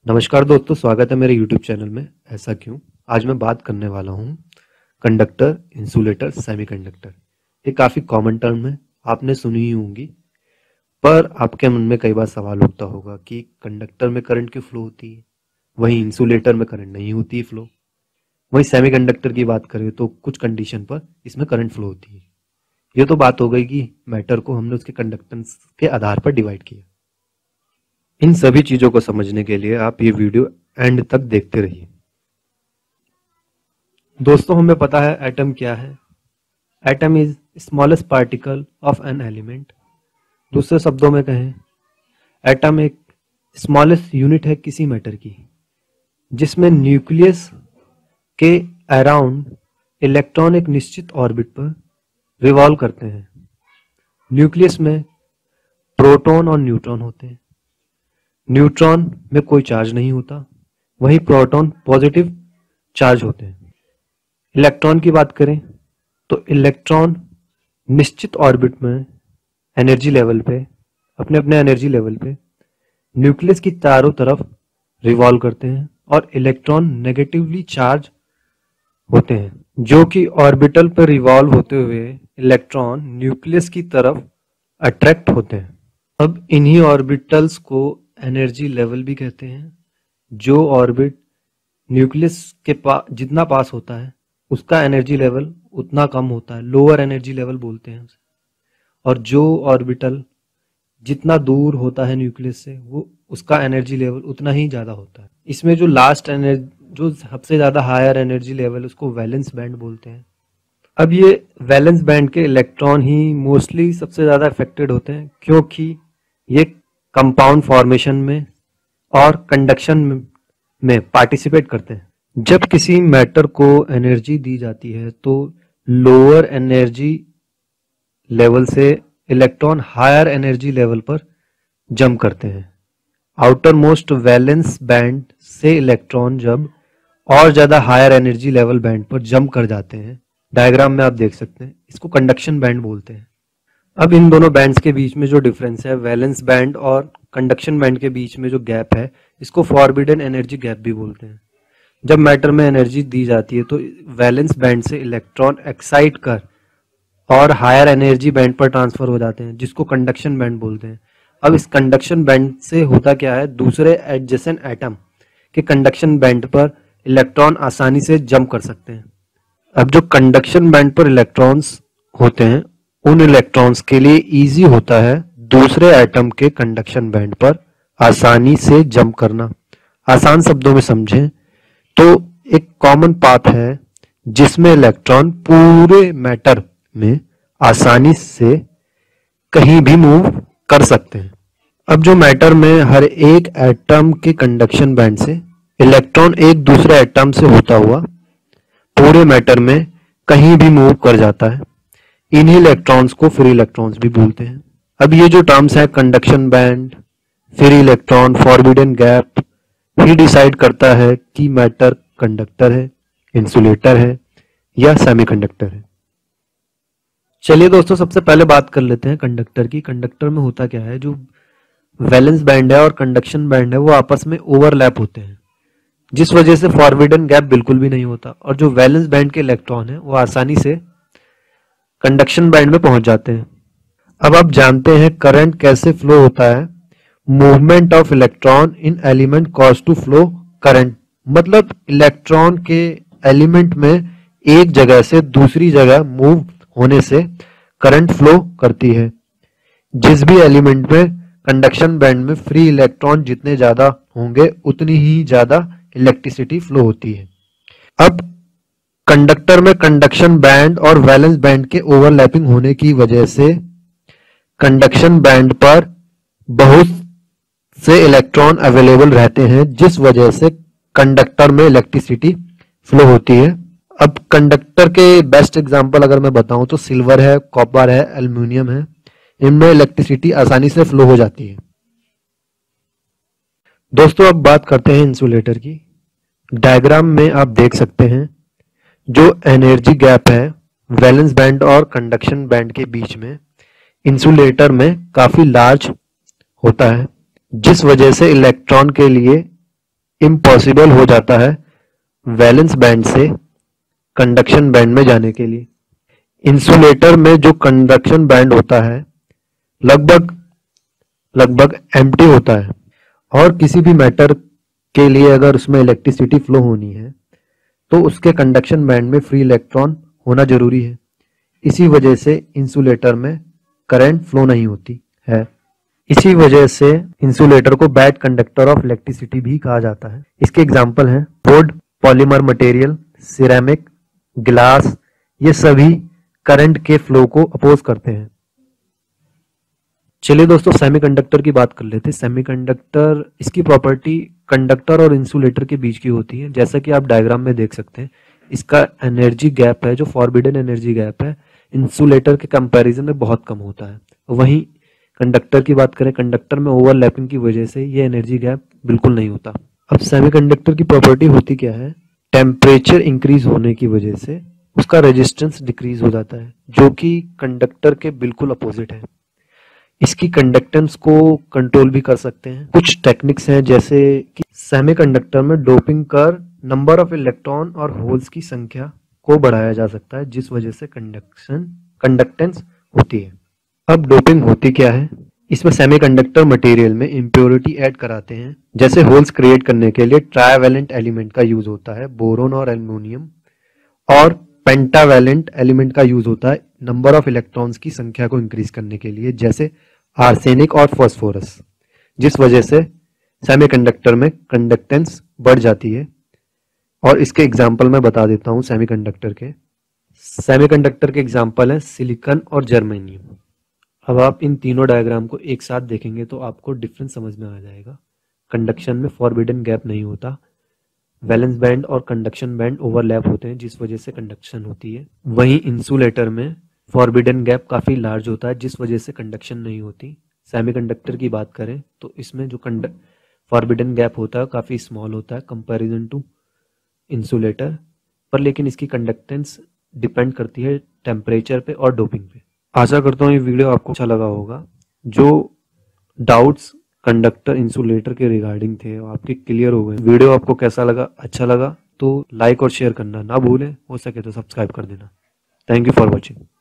नमस्कार दोस्तों, स्वागत है मेरे YouTube चैनल में। ऐसा क्यों? आज मैं बात करने वाला हूँ कंडक्टर, इंसुलेटर, सेमीकंडक्टर। ये काफ़ी कॉमन टर्म है, आपने सुनी ही होंगी। पर आपके मन में कई बार सवाल उठता होगा कि कंडक्टर में करंट क्यों फ्लो होती है, वहीं इंसुलेटर में करंट नहीं होती है फ्लो। वहीं सेमीकंडक्टर की बात करें तो कुछ कंडीशन पर इसमें करंट फ्लो होती है। ये तो बात हो गई कि मैटर को हमने उसके कंडक्टेंस के आधार पर डिवाइड किया। इन सभी चीजों को समझने के लिए आप ये वीडियो एंड तक देखते रहिए। दोस्तों, हमें पता है एटम क्या है। Atom is smallest particle of an element. दूसरे शब्दों में कहें, एटम एक स्मॉलेस्ट यूनिट है किसी मैटर की, जिसमें न्यूक्लियस के अराउंड इलेक्ट्रॉन एक निश्चित ऑर्बिट पर रिवॉल्व करते हैं। न्यूक्लियस में प्रोटॉन और न्यूट्रॉन होते हैं। न्यूट्रॉन में कोई चार्ज नहीं होता, वहीं प्रोटॉन पॉजिटिव चार्ज होते हैं। इलेक्ट्रॉन की बात करें तो इलेक्ट्रॉन निश्चित ऑर्बिट में एनर्जी लेवल पे अपने अपने एनर्जी लेवल पे न्यूक्लियस की चारों तरफ रिवॉल्व करते हैं और इलेक्ट्रॉन नेगेटिवली चार्ज होते हैं, जो कि ऑर्बिटल पर रिवॉल्व होते हुए इलेक्ट्रॉन न्यूक्लियस की तरफ अट्रैक्ट होते हैं। अब इन्हीं ऑर्बिटल्स को एनर्जी लेवल भी कहते हैं। जो ऑर्बिट न्यूक्लियस के जितना पास होता है उसका एनर्जी लेवल उतना कम होता है, लोअर एनर्जी लेवल बोलते हैं उसे। और जो ऑर्बिटल जितना दूर होता है न्यूक्लियस से वो उसका एनर्जी लेवल उतना ही ज्यादा होता है। इसमें जो लास्ट एनर्जी, जो सबसे ज्यादा हायर एनर्जी लेवल, उसको वैलेंस बैंड बोलते हैं। अब ये वैलेंस बैंड के इलेक्ट्रॉन ही मोस्टली सबसे ज्यादा अफेक्टेड होते हैं, क्योंकि ये कंपाउंड फॉर्मेशन में और कंडक्शन में पार्टिसिपेट करते हैं। जब किसी मैटर को एनर्जी दी जाती है तो लोअर एनर्जी लेवल से इलेक्ट्रॉन हायर एनर्जी लेवल पर जंप करते हैं। आउटर मोस्ट वैलेंस बैंड से इलेक्ट्रॉन जब और ज्यादा हायर एनर्जी लेवल बैंड पर जंप कर जाते हैं, डायग्राम में आप देख सकते हैं, इसको कंडक्शन बैंड बोलते हैं। अब इन दोनों बैंड्स के बीच में जो डिफरेंस है, वैलेंस बैंड और कंडक्शन बैंड के बीच में जो गैप है, इसको फॉरबिडन एनर्जी गैप भी बोलते हैं। जब मैटर में एनर्जी दी जाती है तो वैलेंस बैंड से इलेक्ट्रॉन एक्साइट कर और हायर एनर्जी बैंड पर ट्रांसफर हो जाते हैं, जिसको कंडक्शन बैंड बोलते हैं। अब इस कंडक्शन बैंड से होता क्या है, दूसरे एडजेसेंट एटम के कंडक्शन बैंड पर इलेक्ट्रॉन आसानी से जंप कर सकते हैं। अब जो कंडक्शन बैंड पर इलेक्ट्रॉन्स होते हैं, उन इलेक्ट्रॉन्स के लिए इजी होता है दूसरे एटम के कंडक्शन बैंड पर आसानी से जंप करना। आसान शब्दों में समझें तो एक कॉमन पाथ है जिसमें इलेक्ट्रॉन पूरे मैटर में आसानी से कहीं भी मूव कर सकते हैं। अब जो मैटर में हर एक एटम के कंडक्शन बैंड से इलेक्ट्रॉन एक दूसरे एटम से होता हुआ पूरे मैटर में कहीं भी मूव कर जाता है, इन्हीं इलेक्ट्रॉन्स को फ्री इलेक्ट्रॉन्स भी बोलते हैं। अब ये जो टर्म्स है, conduction band, free electron, forbidden gap, ही डिसाइड करता है कि मैटर कंडक्टर है, इंसुलेटर है या सेमीकंडक्टर है। चलिए दोस्तों, सबसे पहले बात कर लेते हैं कंडक्टर की। कंडक्टर में होता क्या है, जो वैलेंस बैंड है और कंडक्शन बैंड है वो आपस में ओवरलैप होते हैं, जिस वजह से फॉरबिडन गैप बिल्कुल भी नहीं होता और जो वैलेंस बैंड के इलेक्ट्रॉन है वो आसानी से कंडक्शन बैंड में पहुंच जाते हैं। अब आप जानते हैं करंट कैसे फ्लो होता है। Movement of electron in element cause to flow current, मतलब इलेक्ट्रॉन के एलिमेंट में एक जगह से दूसरी जगह मूव होने से करंट फ्लो करती है। जिस भी एलिमेंट में कंडक्शन बैंड में फ्री इलेक्ट्रॉन जितने ज्यादा होंगे उतनी ही ज्यादा इलेक्ट्रिसिटी फ्लो होती है। अब कंडक्टर में कंडक्शन बैंड और वैलेंस बैंड के ओवरलैपिंग होने की वजह से कंडक्शन बैंड पर बहुत से इलेक्ट्रॉन अवेलेबल रहते हैं, जिस वजह से कंडक्टर में इलेक्ट्रिसिटी फ्लो होती है। अब कंडक्टर के बेस्ट एग्जांपल अगर मैं बताऊं तो सिल्वर है, कॉपर है, एल्युमिनियम है। इनमें इलेक्ट्रिसिटी आसानी से फ्लो हो जाती है। दोस्तों, अब बात करते हैं इंसुलेटर की। डायग्राम में आप देख सकते हैं जो एनर्जी गैप है वैलेंस बैंड और कंडक्शन बैंड के बीच में इंसुलेटर में काफी लार्ज होता है, जिस वजह से इलेक्ट्रॉन के लिए इम्पॉसिबल हो जाता है वैलेंस बैंड से कंडक्शन बैंड में जाने के लिए। इंसुलेटर में जो कंडक्शन बैंड होता है लगभग लगभग एम्प्टी होता है, और किसी भी मैटर के लिए अगर उसमें इलेक्ट्रिसिटी फ्लो होनी है तो उसके कंडक्शन बैंड में फ्री इलेक्ट्रॉन होना जरूरी है। इसी वजह से इंसुलेटर में करंट फ्लो नहीं होती है। इसी वजह से इंसुलेटर को बैड कंडक्टर ऑफ इलेक्ट्रिसिटी भी कहा जाता है। इसके एग्जाम्पल हैं wood, polymer material, ceramic, glass, ये सभी करंट के फ्लो को अपोज करते हैं। चलिए दोस्तों सेमीकंडक्टर की बात कर लेते हैं। सेमीकंडक्टर, इसकी प्रॉपर्टी कंडक्टर और इंसुलेटर के बीच की होती है। जैसा कि आप डायग्राम में देख सकते हैं, इसका एनर्जी गैप है जो फॉरबिडन एनर्जी गैप है, इंसुलेटर के कंपैरिजन में बहुत कम होता है। वहीं कंडक्टर की बात करें, कंडक्टर में ओवरलैपिंग की वजह से ये एनर्जी गैप बिल्कुल नहीं होता। अब सेमीकंडक्टर की प्रॉपर्टी होती क्या है, टेम्परेचर इंक्रीज होने की वजह से उसका रेजिस्टेंस डिक्रीज हो जाता है, जो कि कंडक्टर के बिल्कुल अपोजिट है। इसकी कंडक्टेंस को कंट्रोल भी कर सकते हैं। कुछ टेक्निक्स हैं, जैसे कि सेमीकंडक्टर में डोपिंग कर नंबर ऑफ इलेक्ट्रॉन और होल्स की संख्या को बढ़ाया जा सकता है, जिस वजह से कंडक्टेंस होती है। अब डोपिंग होती क्या है, इसमें सेमीकंडक्टर मटेरियल में इम्प्योरिटी ऐड कराते हैं। जैसे होल्स क्रिएट करने के लिए ट्राइवैलेंट एलिमेंट का यूज होता है, बोरोन और एल्युमिनियम, और पेंटावैलेंट एलिमेंट का यूज होता है नंबर ऑफ इलेक्ट्रॉन्स की संख्या को इंक्रीज करने के लिए, जैसे आर्सेनिक और फास्फोरस, जिस वजह से सेमीकंडक्टर में कंडक्टेंस बढ़ जाती है। और इसके एग्जाम्पल मैं बता देता हूं सेमीकंडक्टर के एग्जाम्पल है सिलिकॉन और जर्मेनियम। अब आप इन तीनों डायग्राम को एक साथ देखेंगे तो आपको डिफरेंस समझ में आ जाएगा। कंडक्शन में फॉरबिडन गैप नहीं होता, वैलेंस बैंड और कंडक्शन बैंड ओवरलैप होते हैं, जिस वजह से कंडक्शन होती है। वहीं इंसुलेटर में फॉरबिडन गैप काफी लार्ज होता है, जिस वजह से कंडक्शन नहीं होती। सेमीकंडक्टर की बात करें तो इसमें जो फॉरबिडन गैप होता है काफी स्मॉल होता है कंपैरिजन टू इंसुलेटर पर, लेकिन इसकी कंडक्टेंस डिपेंड करती है टेम्परेचर पे और डोपिंग पे। आशा करता हूँ ये वीडियो आपको अच्छा लगा होगा। जो डाउट्स कंडक्टर इंसुलेटर के रिगार्डिंग थे वो आपके क्लियर हो गए। वीडियो आपको कैसा लगा, अच्छा लगा तो लाइक और शेयर करना ना भूलें, हो सके तो सब्सक्राइब कर देना। Thank you for watching.